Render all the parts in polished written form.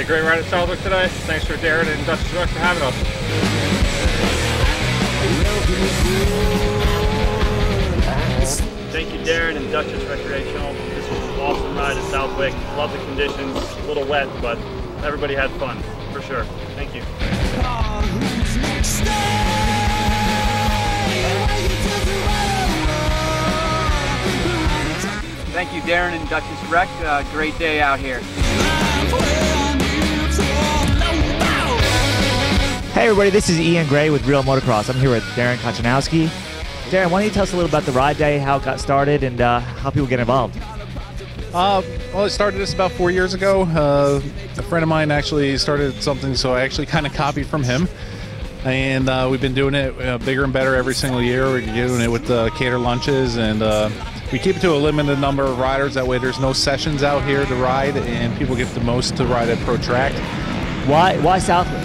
a great ride at Southwick today. Thanks for Darren and Dutchess Rec for having us. Thank you, Darren and Dutchess Recreational. This was an awesome ride at Southwick. Love the conditions, a little wet, but everybody had fun, for sure. Thank you. Thank you, Darren and Dutchess Rec. Great day out here. Hey everybody, this is Ian Gray with Real Motocross. I'm here with Darren Kochanowski. Darren, why don't you tell us a little about the ride day, how it got started, and how people get involved? Well, I started this about 4 years ago. A friend of mine actually started something, so I actually kind of copied from him. And we've been doing it bigger and better every single year. We're doing it with catered lunches, and we keep it to a limited number of riders. That way there's no sessions out here to ride, and people get the most to ride at Pro Track. Why Southwick?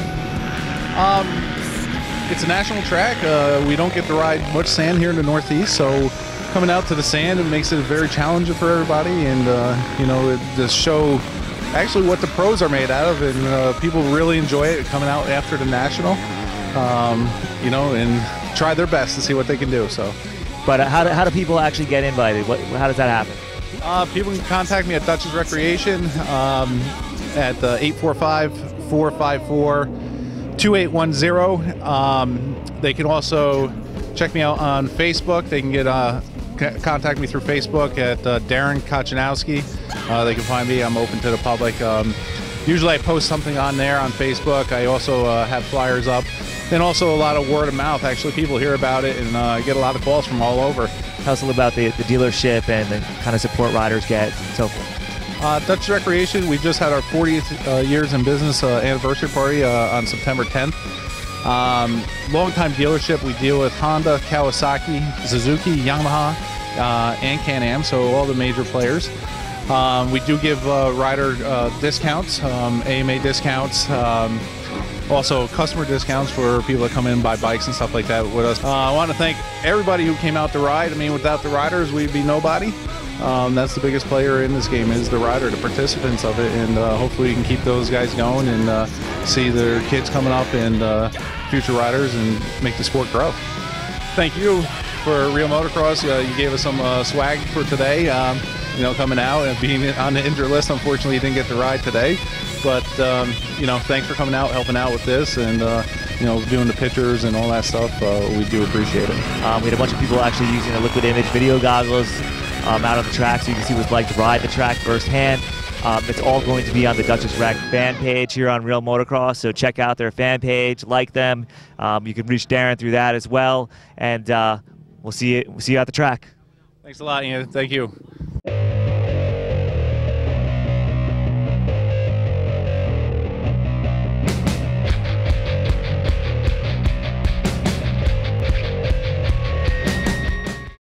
It's a national track. We don't get to ride much sand here in the Northeast, so coming out to the sand, it makes it very challenging for everybody, and you know, to show actually what the pros are made out of, and people really enjoy it coming out after the national, you know, and try their best to see what they can do. So, but how do people actually get invited? How does that happen? People can contact me at Dutchess Recreation at 845-454-2810. They can also check me out on Facebook. They can get contact me through Facebook at Darren Kochanowski. They can find me. I'm open to the public. Usually I post something on there on Facebook. I also have flyers up, and also a lot of word of mouth. Actually, people hear about it, and I get a lot of calls from all over. Tell us a little about the dealership and the kind of support riders get and so forth. Dutchess Recreation, we just had our 40th years in business anniversary party on September 10th. Long-time dealership. We deal with Honda, Kawasaki, Suzuki, Yamaha, and Can-Am, so all the major players. We do give rider discounts, AMA discounts, also customer discounts for people that come in and buy bikes and stuff like that with us. I want to thank everybody who came out to ride. I mean, without the riders, we'd be nobody. That's the biggest player in this game is the rider, the participants of it, and hopefully we can keep those guys going and see their kids coming up and future riders and make the sport grow. Thank you for Real Motocross. You gave us some swag for today, you know, coming out and being on the injured list. Unfortunately, you didn't get to ride today, but you know, thanks for coming out, helping out with this, and you know, doing the pictures and all that stuff. We do appreciate it. We had a bunch of people actually using the Liquid Image video goggles out on the track, so you can see what it's like to ride the track firsthand. It's all going to be on the Dutchess Rec fan page here on Real Motocross, so check out their fan page, like them. You can reach Darren through that as well, and we'll see you at the track. Thanks a lot, Ian. Thank you.